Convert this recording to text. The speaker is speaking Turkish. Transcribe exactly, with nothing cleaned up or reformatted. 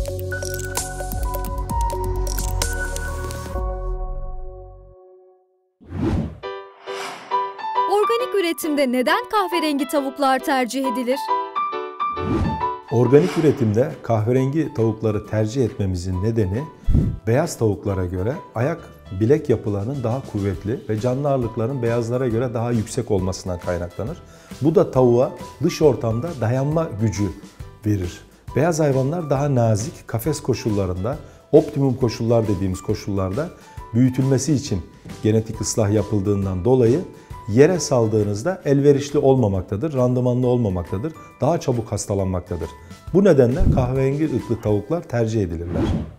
Organik üretimde neden kahverengi tavuklar tercih edilir? Organik üretimde kahverengi tavukları tercih etmemizin nedeni beyaz tavuklara göre ayak bilek yapılarının daha kuvvetli ve canlı ağırlıkların beyazlara göre daha yüksek olmasından kaynaklanır. Bu da tavuğa dış ortamda dayanma gücü verir. Beyaz hayvanlar daha nazik, kafes koşullarında, optimum koşullar dediğimiz koşullarda büyütülmesi için genetik ıslah yapıldığından dolayı yere saldığınızda elverişli olmamaktadır, randımanlı olmamaktadır, daha çabuk hastalanmaktadır. Bu nedenle kahverengi ırklı tavuklar tercih edilirler.